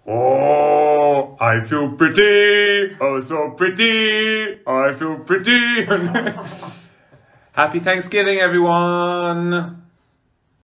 Oh, I feel pretty. Oh, so pretty. I feel pretty. Happy Thanksgiving, everyone.